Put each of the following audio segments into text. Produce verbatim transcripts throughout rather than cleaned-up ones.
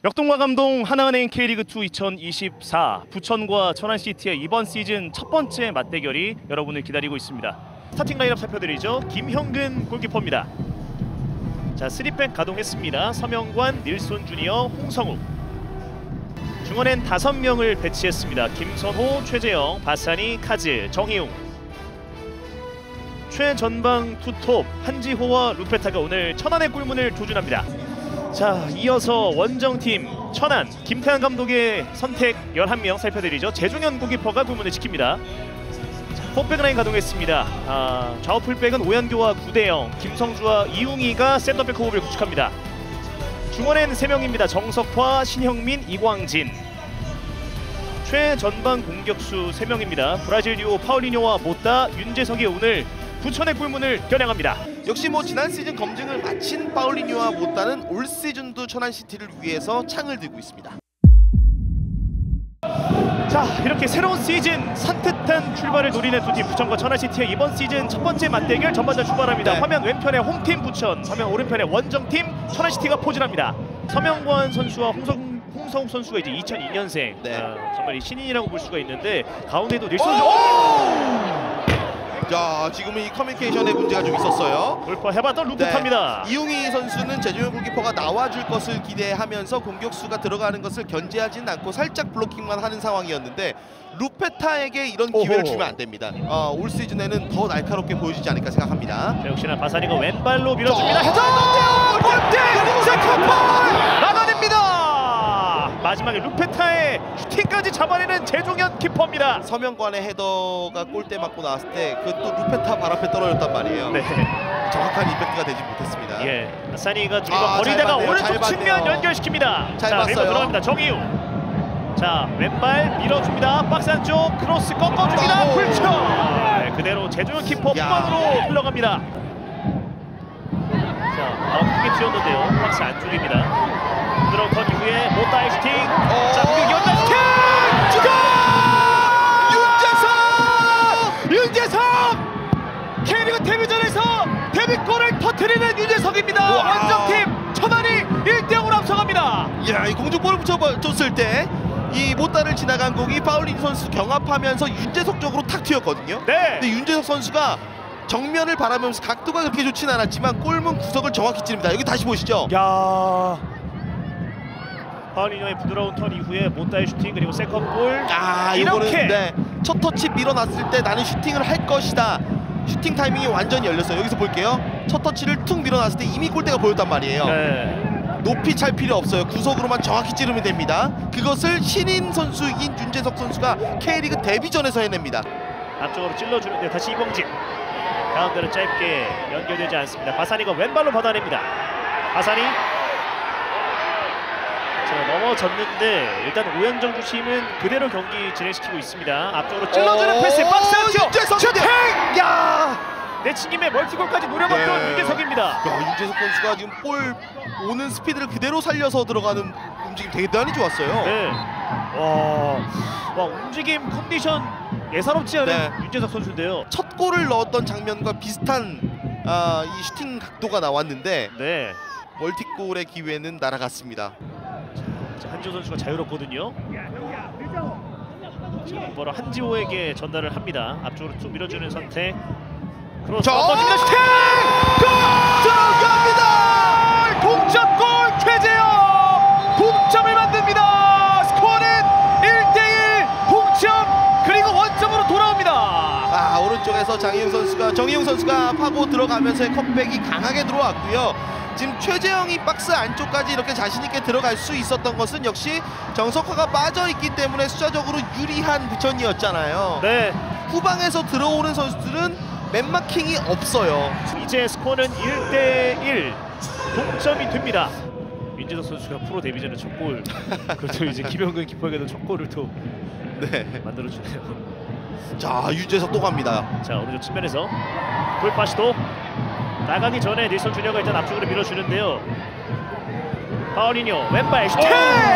역동과 감동 하나은행 K리그투 이천이십사 부천과 천안시티의 이번 시즌 첫 번째 맞대결이 여러분을 기다리고 있습니다. 스타팅 라인업 살펴드리죠. 김형근 골키퍼입니다. 자, 쓰리백 가동했습니다. 서명관, 닐손 주니어, 홍성욱. 중원엔 다섯 명을 배치했습니다. 김선호, 최재영, 바사니, 카즈, 정희웅. 최전방 투톱 한지호와 루페타가 오늘 천안의 골문을 조준합니다. 자, 이어서 원정팀 천안 김태환 감독의 선택 열한 명 살펴드리죠. 재종현 골키퍼가 골문을 지킵니다. 포백 라인 가동했습니다. 아, 좌우 풀백은 오연교와 구대영, 김성주와 이웅이가 센터백 호흡을 구축합니다. 중원엔 세 명입니다. 정석화, 신형민, 이광진. 최전방 공격수 세 명입니다. 브라질 듀오 파울리뇨와 모따, 윤재석이 오늘 부천의 골문을 겨냥합니다. 역시 뭐 지난 시즌 검증을 마친 파울리뇨와 모따는 올 시즌도 천안시티를 위해서 창을 들고 있습니다. 자, 이렇게 새로운 시즌 산뜻한 출발을 노리는 두 팀 부천과 천안시티의 이번 시즌 첫 번째 맞대결 전반전 출발합니다. 네. 화면 왼편에 홈팀 부천, 화면 오른편에 원정팀 천안시티가 포진합니다. 서명관 선수와 홍성, 홍성욱 선수가 이제 이천이 년생. 네. 아, 정말 이 신인이라고 볼 수가 있는데 가운데도 닐손 오! 자, 지금은 이 커뮤니케이션에 문제가 좀 있었어요. 골퍼 해봤던 루프탑니다. 네. 이웅희 선수는 재종현 골키퍼가 나와줄 것을 기대하면서 공격수가 들어가는 것을 견제하지는 않고 살짝 블로킹만 하는 상황이었는데 루페타에게 이런 기회를 오호. 주면 안 됩니다. 어, 올 시즌에는 더 날카롭게 보여주지 않을까 생각합니다. 자, 역시나 바사니가 왼발로 밀어줍니다. 헤더! 골대! 세컨볼! 막아냅니다. 마지막에 루페타의 슈팅까지 잡아내는 재종현 키퍼입니다. 서명관의 헤더가 골대 맞고 나왔을 때 그것도 루페타 발 앞에 떨어졌단 말이에요. 네. 정확한 임팩트가 되지 못했습니다. 예, 바사니가 들고 아, 버리다가 잘 봤네요. 오른쪽 잘 측면 봤네요. 연결시킵니다. 잘 자, 봤어요. 밀고 들어갑니다. 정희웅. 자, 왼발 밀어줍니다. 박스 안쪽 크로스 꺾어줍니다. 아, 불쳐. 네, 그대로 재종현 키퍼 후반으로 흘러갑니다. 자, 아, 크게 튀었는데요. 박스 안쪽입니다. 부드러운 턴 이후에 모따의 슈팅. 자, 공격 연단 슈팅! 골! 윤재석! 윤재석! K리그 데뷔전에서 데뷔골을 터뜨리는 윤재석입니다. 우와. 원정팀 천안이 일 대 영으로 앞서갑니다. 야, 이 공중볼을 붙여줬을 때 이 모따를 지나간 공이 파울린 선수 경합하면서 윤재석 쪽으로 탁 튀었거든요. 네. 근데 윤재석 선수가 정면을 바라보면서 각도가 그렇게 좋진 않았지만 골문 구석을 정확히 찌릅니다. 여기 다시 보시죠. 야. 파울리뇨의 부드러운 턴 이후에 모따의 슈팅 그리고 세컨볼. 아, 이렇게. 이거는 네, 첫 터치 밀어놨을 때 나는 슈팅을 할 것이다. 슈팅 타이밍이 완전히 열렸어요. 여기서 볼게요. 첫 터치를 툭 밀어놨을 때 이미 골대가 보였단 말이에요. 네. 높이 찰 필요 없어요. 구석으로만 정확히 찌르면 됩니다. 그것을 신인 선수인 윤재석 선수가 K리그 데뷔전에서 해냅니다. 앞쪽으로 찔러주는데 다시 이광진. 가운데로 짧게 연결되지 않습니다. 바사니가 왼발로 받아냅니다. 바사니. 자, 넘어졌는데 일단 오현정 주심은 그대로 경기 진행시키고 있습니다. 앞쪽으로 찔러주는 패스. 박스 안쪽. 윤재석 슈팅! 야! 내치김에 멀티골까지 노려봤던 네. 윤재석입니다. 야, 윤재석 선수가 지금 볼 오는 스피드를 그대로 살려서 들어가는 움직임 대단히 좋았어요. 네. 와, 와 움직임 컨디션 예사롭지 않은 네. 윤재석 선수인데요. 첫 골을 넣었던 장면과 비슷한 아, 이 슈팅 각도가 나왔는데 네. 멀티골의 기회는 날아갔습니다. 자, 한지호 선수가 자유롭거든요. 자, 곧바로 한지호에게 전달을 합니다. 앞쪽으로 쭉 밀어주는 선택. 크로스 꺾어줍니다. 슈팅! 들어갑니다! 동점골 최재영! 동점을 만듭니다. 스코어는 일 대 일 동점. 그리고 원점으로 돌아옵니다. 아, 오른쪽에서 장희웅 선수가 정희웅 선수가 파고 들어가면서의 컵백이 강하게 들어왔고요. 지금 최재영이 박스 안쪽까지 이렇게 자신 있게 들어갈 수 있었던 것은 역시 정석화가 빠져 있기 때문에 숫자적으로 유리한 부천이었잖아요. 네. 후방에서 들어오는 선수들은 맨마킹이 없어요. 이제 스코어는 일 대 일 동점이 됩니다. 윤재석 선수가 프로 데뷔전에 첫 골. 그렇죠. 이제 김형근 키퍼에게도 첫 골을 또 네. 만들어주네요. 자, 윤재석 또 갑니다. 자, 오른쪽 측면에서 돌파 시도. 나가기 전에 닐손 주니어가 일단 앞쪽으로 밀어주는데요. 파울리뇨 왼발 슈팅!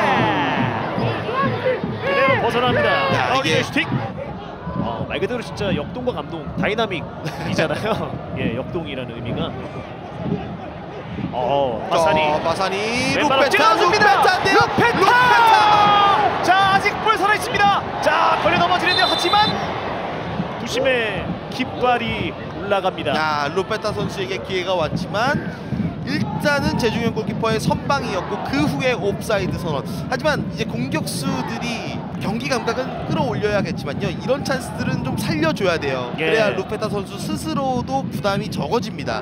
그대로 벗어납니다. 야, 파울리뇨 이게- 슈팅. 어, 말 그대로 진짜 역동과 감동, 다이나믹이잖아요. 예, 역동이라는 의미가. 어, 바사니. 자, 바사니 왼발로 루페타 찔러줍니다. 루페타인데요. 루페타! 루페타! 자, 아직 볼 살아 있습니다. 자, 걸려 넘어지는데요. 하지만 두심의 깃발이 올라갑니다. 야, 루페타 선수에게 기회가 왔지만 일단은 제중현 골키퍼의 선방이었고 그 후에 옵사이드 선언. 하지만 이제 공격수들이 경기 감각은 끌어올려야겠지만요, 이런 찬스들은 좀 살려줘야 돼요. 예. 그래야 루페타 선수 스스로도 부담이 적어집니다.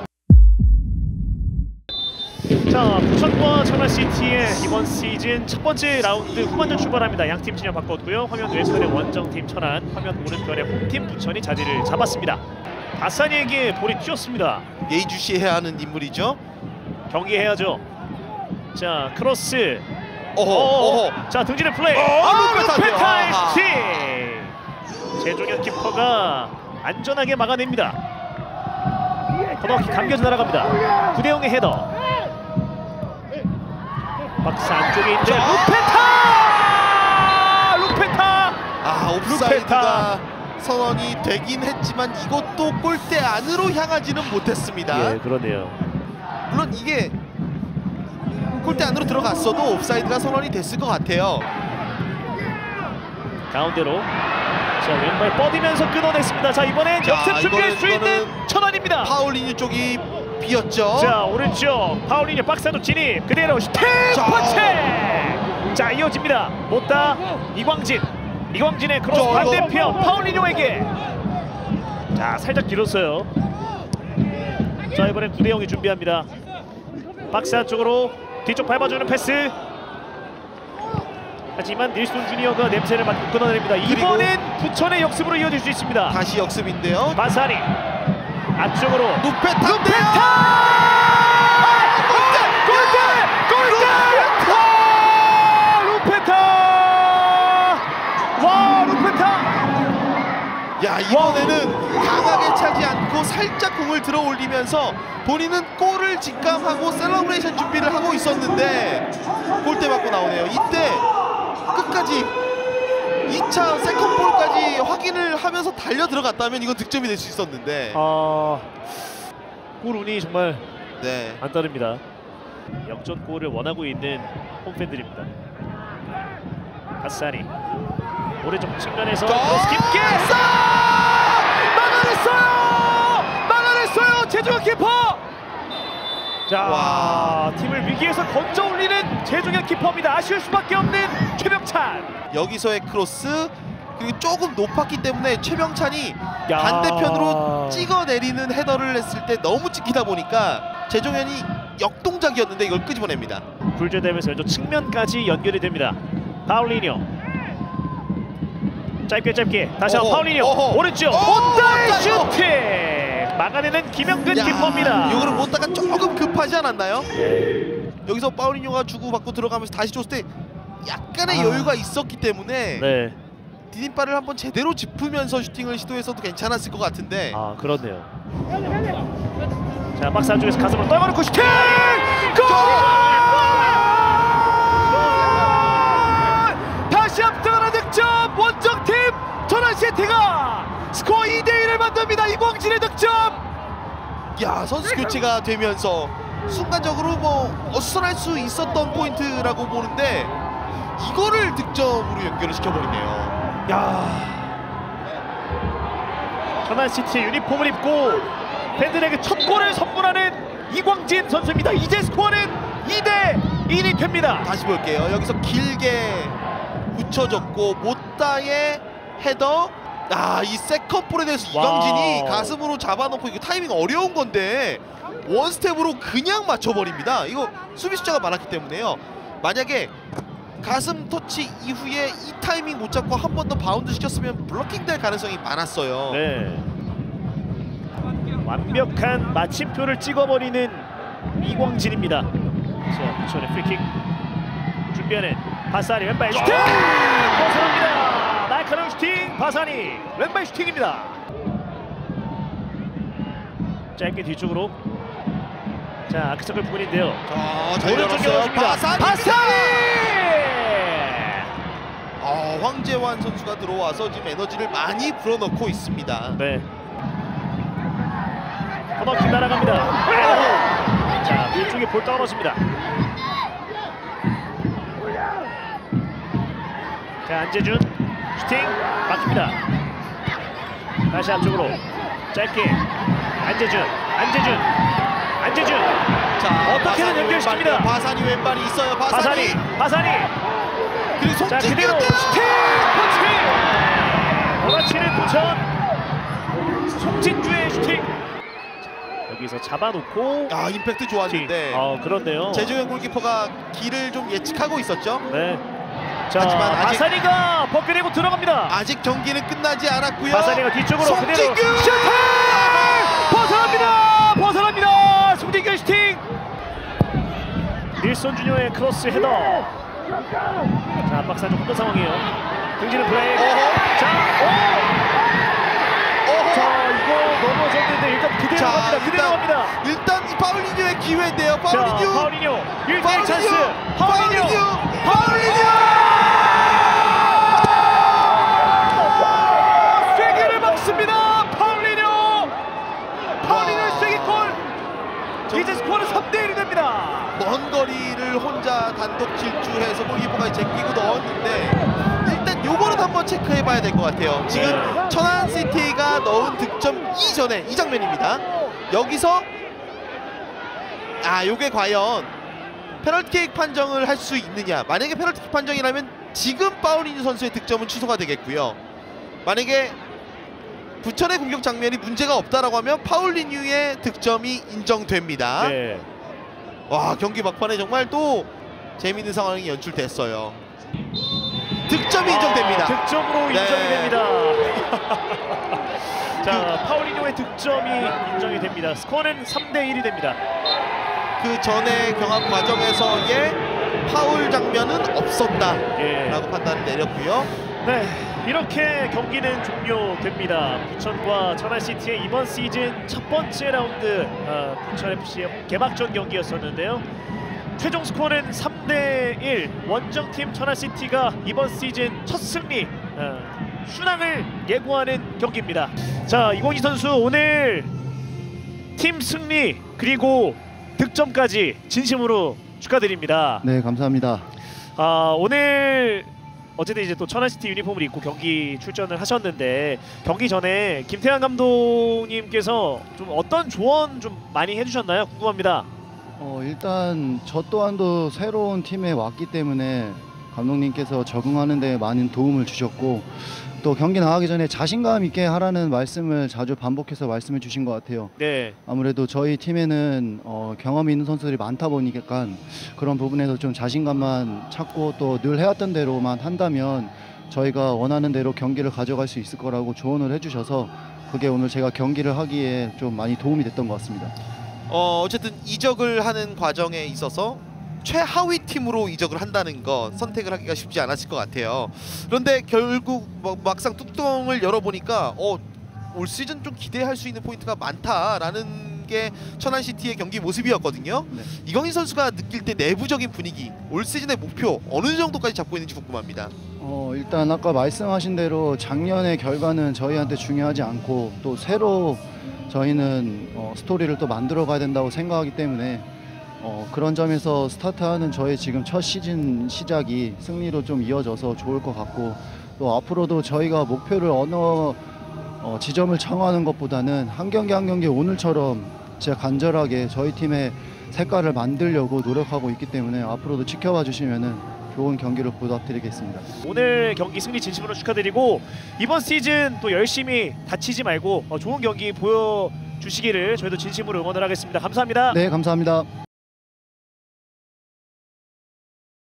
자, 부천과 천안시티의 이번 시즌 첫 번째 라운드 후반전 출발합니다. 양팀 진영 바꿨고요. 화면 왼편의 원정팀 천안, 화면 오른편의 홈팀 부천이 자리를 잡았습니다. 바사니에게 볼이 튀었습니다. 예의주시해야 하는 인물이죠. 경기해야죠. 자, 크로스. 어허, 어허. 어허. 자, 등진의 플레이. 어, 아, 루페타인데요. 루페타의 아하. 슈팅. 제종현 키퍼가 안전하게 막아냅니다. 코너킥 감겨져 날아갑니다. 구 대 영의 헤더. 박스 안쪽에 있는 자. 루페타! 루페타! 아, 옵사이드가 선언이 되긴 했지만 이것도 골대 안으로 향하지는 못했습니다. 예, 그러네요. 물론 이게 골대 안으로 들어갔어도 옵사이드가 선언이 됐을 것 같아요. 가운데로. 자, 왼발 뻗으면서 끊어냈습니다. 자, 이번엔 자, 역습 준비할 이거는- 수 있는 천안입니다. 파울리뉴 쪽이 비었죠. 자, 오른쪽 파울리뉴 박스 안으로 진입. 그대로 슈팅 자. 펀치. 자, 이어집니다. 못다 이광진. 이광진의 크로스 자, 반대편 이거- 파울리뉴에게. 자, 살짝 길었어요. 자, 이번엔 구 대 영이 준비합니다. 박스 안쪽으로 뒤쪽 밟아주는 패스. 하지만 닐슨 주니어가 냄새를 맡고 끊어냅니다. 이번엔 부천의 역습으로 이어질 수 있습니다. 다시 역습인데요. 바사니 안쪽으로 루페타인데요. 골대! 골대! 루페타! 와, 루페타! 야, 이번에는 강하게 차지 않고 살짝 공을 들어 올리면서 본인은 골을 직감하고 셀러브레이션 준비를 하고 있었는데 골대 맞고 나오네요. 이때 끝까지 이 차 세컨볼까지 확인을 하면서 달려 들어갔다면 이건 득점이 될 수 있었는데. 아, 골 운이 정말 네. 안 따릅니다. 역전골을 원하고 있는 홈팬들입니다. 바사니 오른쪽 측면에서 크로스 깊게 쏴! 막아냈어요! 막아냈어요! 제주가 키퍼! 자, 와. 팀을 위기에서 건져 올리는 제주경 키퍼입니다. 아쉬울 수밖에 없는 최병찬. 여기서의 크로스, 그리고 조금 높았기 때문에 최병찬이 야. 반대편으로 찍어내리는 헤더를 했을 때 너무 찍히다 보니까 제종현이 역동작이었는데 이걸 끄집어냅니다. 불제되면서 왼쪽 측면까지 연결이 됩니다. 파울리뇨 짧게 짧게 다시 한번 어허, 파울리뇨 어허. 오른쪽 어허, 못다의 못다 이거. 슈팅 막아내는 김영근 야, 키퍼입니다. 이거를 못다가 조금 급하지 않았나요? 여기서 파울리뇨가 주고받고 들어가면서 다시 줬을 때 약간의 아. 여유가 있었기 때문에 네, 디딤발을 한번 제대로 짚으면서 슈팅을 시도해서도 괜찮았을 것 같은데. 아 그렇네요. 자, 박스 안쪽에서 가슴으로 떨궈놓고 슈팅! 골! 다시 앞서가는 득점! 원정팀 천안시티가 스코어 이 대 일을 만듭니다. 이광진의 득점! 야, 선수 교체가 되면서 순간적으로 뭐 어수선할 수 있었던 포인트라고 보는데 이거를 득점으로 연결을 시켜버리네요. 야, 천안시티의 유니폼을 입고 팬들에게 첫 골을 선물하는 이광진 선수입니다. 이제 스코어는 이 대 일이 됩니다. 다시 볼게요. 여기서 길게 붙여줬고 못다의 헤더. 아, 이 세컨볼에 대해서 이광진이 와우. 가슴으로 잡아놓고 이거 타이밍 어려운 건데 원스텝으로 그냥 맞춰버립니다. 이거 수비 숫자가 많았기 때문에요. 만약에 가슴 터치 이후에 이 타이밍 못 잡고 한 번 더 바운드 시켰으면 블로킹 될 가능성이 많았어요. 네. 완벽한 마침표를 찍어버리는 이광진입니다. 자, 부천의 프리킥 준비하는 바사니 왼발 슈팅! 벗어납니다. 날카로운 슈팅 바사니 왼발 슈팅입니다. 짧게 뒤쪽으로. 자, 아크서클 부분인데요. 자, 잘 오른쪽 열었어요. 열어줍니다. 바사니! 바사니! 아, 황재환 선수가 들어와서 지금 에너지를 많이 불어넣고 있습니다. 네. 코너킥 날아갑니다. 자, 뒤쪽에 볼 떨어집니다. 자, 안재준 슈팅 막힙니다. 다시 앞쪽으로 짧게 안재준, 안재준, 안재준. 자, 어떻게든 바산이 연결시킵니다. 왼발이요. 바산이 왼발이 있어요. 바산이. 바산이, 바산이. 그리고 자, 그대로 송진규인데요. 슈팅! 터치! 몰아치는 부천. 송진주의 슈팅. 자, 여기서 잡아놓고. 아, 임팩트 좋았는데. 아, 그렇네요. 제주현 골키퍼가 길을 좀 예측하고 있었죠. 네. 자, 하지만 아직- 바산이가 벗겨내고 들어갑니다. 아직 경기는 끝나지 않았고요. 바산이가 뒤쪽으로 그대로 송진규! 슈팅! 벗어납니다. 벗어납니다. 송진규 슈팅. 닐슨 주니어의 크로스 헤더. 자, 박스 안쪽 혼돈 상황이에요. 등지는 플레이. 어허. 자, 오! 어허. 자, 이거 넘어졌는데 일단 그대로 자, 갑니다. 그대로 일단- 갑니다. 일단 이 파울리뉴의 기회인데요. 자, 파울리뉴. 파울리뉴 일 대 일 찬스. 파울리뉴. 파울리뉴. 파울리뉴. 쐐기를 막습니다. 파울리뉴. 파울리뉴의 쐐기골. 이제 스코어는 삼 대 일이 됩니다. 먼 거리를 혼자 단독 질주해서 골키퍼가 제끼고 넣었는데 일단 요거는 한번 체크해봐야 될 것 같아요. 지금 네. 천안시티가 넣은 득점 이전에 이 장면입니다. 여기서 아 요게 과연 페널티킥 판정을 할 수 있느냐. 만약에 페널티킥 판정이라면 지금 파울리뉴 선수의 득점은 취소가 되겠고요. 만약에 부천의 공격 장면이 문제가 없다라고 하면 파울리뉴의 득점이 인정됩니다. 네. 와, 경기 막판에 정말 또 재미있는 상황이 연출됐어요. 득점이 인정됩니다. 아, 득점으로 네. 인정이 됩니다. 자, 파울리뉴의 득점이 인정이 됩니다. 스코어는 삼 대 일이 됩니다. 그 전에 경합 과정에서의 파울 장면은 없었다라고 예. 판단을 내렸고요. 네, 이렇게 경기는 종료됩니다. 부천과 천안시티의 이번 시즌 첫 번째 라운드 어, 부천에프씨의 개막전 경기였었는데요. 최종 스코어는 삼 대 일. 원정팀 천안시티가 이번 시즌 첫 승리, 어, 순항을 예고하는 경기입니다. 자, 이공희 선수 오늘 팀 승리 그리고 득점까지 진심으로 축하드립니다. 네, 감사합니다. 아, 오늘 어쨌든 이제 또 천안시티 유니폼을 입고 경기 출전을 하셨는데 경기 전에 김태환 감독님께서 좀 어떤 조언 좀 많이 해주셨나요? 궁금합니다. 어, 일단 저 또한도 새로운 팀에 왔기 때문에 감독님께서 적응하는 데 많은 도움을 주셨고 또 경기 나가기 전에 자신감 있게 하라는 말씀을 자주 반복해서 말씀해 주신 것 같아요. 네, 아무래도 저희 팀에는 어, 경험이 있는 선수들이 많다 보니까 그런 부분에서 좀 자신감만 찾고 또 늘 해왔던 대로만 한다면 저희가 원하는 대로 경기를 가져갈 수 있을 거라고 조언을 해주셔서 그게 오늘 제가 경기를 하기에 좀 많이 도움이 됐던 것 같습니다. 어, 어쨌든 이적을 하는 과정에 있어서 최하위 팀으로 이적을 한다는 거 선택을 하기가 쉽지 않았을 것 같아요. 그런데 결국 뭐 막상 뚜껑을 열어보니까 어, 올 시즌 좀 기대할 수 있는 포인트가 많다라는 게 천안시티의 경기 모습이었거든요. 네. 이광인 선수가 느낄 때 내부적인 분위기, 올 시즌의 목표 어느 정도까지 잡고 있는지 궁금합니다. 어, 일단 아까 말씀하신 대로 작년의 결과는 저희한테 중요하지 않고 또 새로 저희는 어, 스토리를 또 만들어 가야 된다고 생각하기 때문에 어, 그런 점에서 스타트하는 저의 지금 첫 시즌 시작이 승리로 좀 이어져서 좋을 것 같고 또 앞으로도 저희가 목표를 어느 어, 지점을 정하는 것보다는 한 경기 한 경기 오늘처럼 제가 간절하게 저희 팀의 색깔을 만들려고 노력하고 있기 때문에 앞으로도 지켜봐 주시면은 좋은 경기를 부탁드리겠습니다. 오늘 경기 승리 진심으로 축하드리고 이번 시즌 또 열심히 다치지 말고 어, 좋은 경기 보여주시기를 저희도 진심으로 응원을 하겠습니다. 감사합니다. 네, 감사합니다.